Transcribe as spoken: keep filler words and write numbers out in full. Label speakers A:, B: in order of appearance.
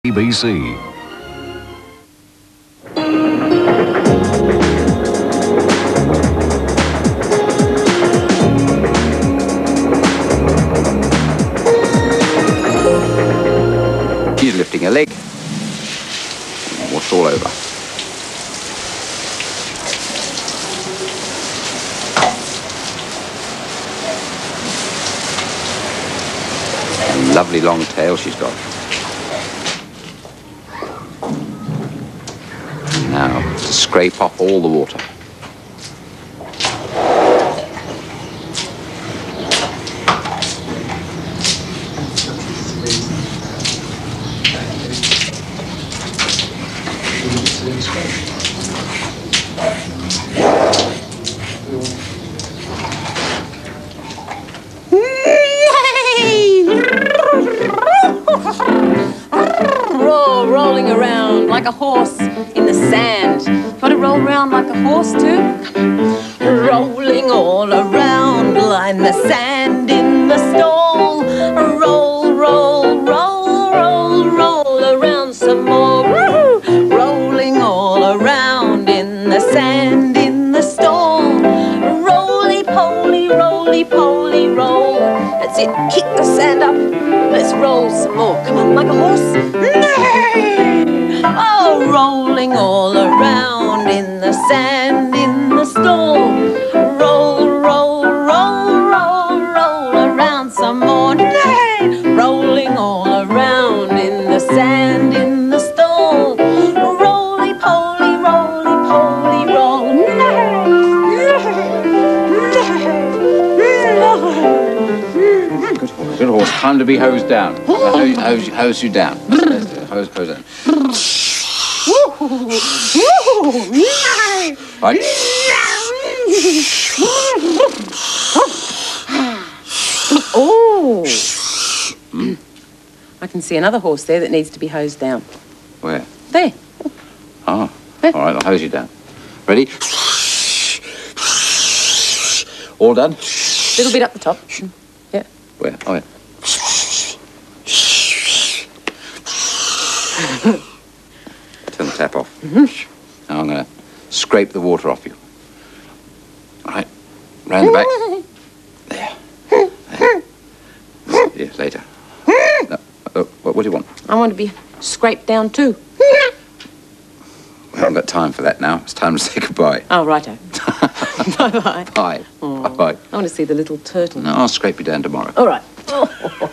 A: B B C.
B: She's lifting her leg. Water's all over. A lovely long tail she's got. Now, to scrape off all the water.
C: Roll, rolling around like a horse in the sand. Got to roll around like a horse too? Rolling all around like the sand in the stall. Roll, roll, roll, roll, roll around some more. Rolling all around in the sand in the stall. Roly-poly, roly-poly, roll. That's it, kick the sand up. Let's roll some more. Come on, like a horse. Oh, rolling all around in the sand in the stall. Roll, roll, roll, roll, roll around some more. Rolling all around in the sand in the stall. Roly-poly, roly-poly, roll.
B: Good horse, good horse. Time to be hosed down. Hose, hose, hose you down. Hose, hose down. Right.
C: Oh! Mm. I can see another horse there that needs to be hosed down.
B: Where?
C: There.
B: Ah,
C: Eh?
B: all right, I'll hose you down. Ready? All done?
C: Little bit up the top. Yeah.
B: Where? Oh, yeah. Turn the tap off.
C: Mm-hmm.
B: Now I'm going to scrape the water off you. All right, round the back. There. There. Yeah, later. No. Oh, what, what do you want?
C: I want to be scraped down too.
B: We haven't got time for that now. It's time to say goodbye.
C: Oh, righto. Bye-bye.
B: Bye.
C: Oh,
B: Bye-bye.
C: I want to see the little turtle.
B: No, I'll scrape you down tomorrow.
C: All right.